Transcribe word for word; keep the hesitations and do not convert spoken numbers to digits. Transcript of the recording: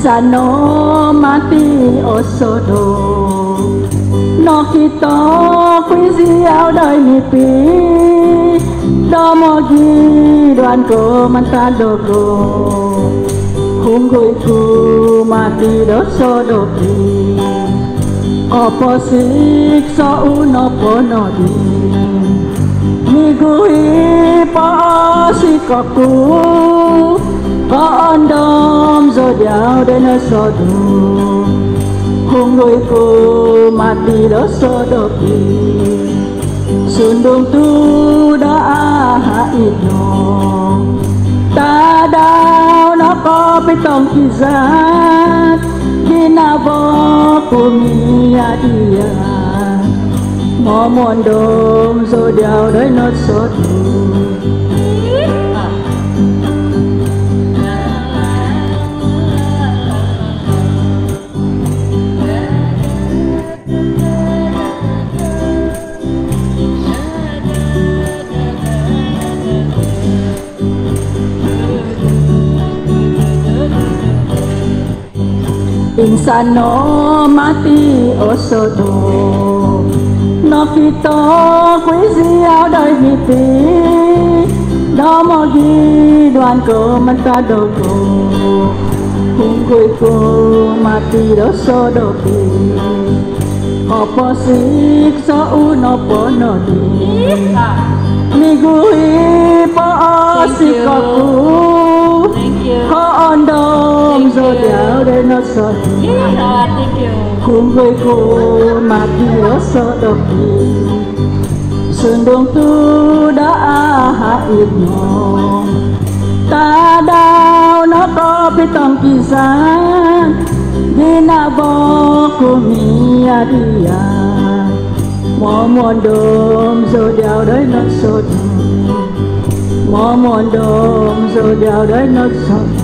Insano mati osodo no kita quý áo đời mi pi đó mò gi đoàn cô man ta đồ cô hung goi ku mati do so do pi opposite so uno pono di mi gui pa si ko ku con đom rồi đeo đến nơi so đủ hung đôi cô mà đi đó so đôi xuân đông tu đã hạ ít nó ta đau nó có biết tông khi ra khi nào vô cô mi đi à mò muôn đom rồi đeo đến nơi so đủ Insano mati osodo no kita quý áo đời mi pi đó mò gi đoàn cô man ta đồ cô hung goi cô mati đó so do pi opposite so uno pono di mi gui pa si ko ku con đom rồi đeo đến nó sợ cùng với cô mà đi nó sợ độc xuân đông tu đã hạ ít nó ta đau nó có biết tông kỳ gian đi na vô cô mi đi à mò muôn đom rồi đeo đến nó sợ mò muôn đom rồi đeo đến nó sợ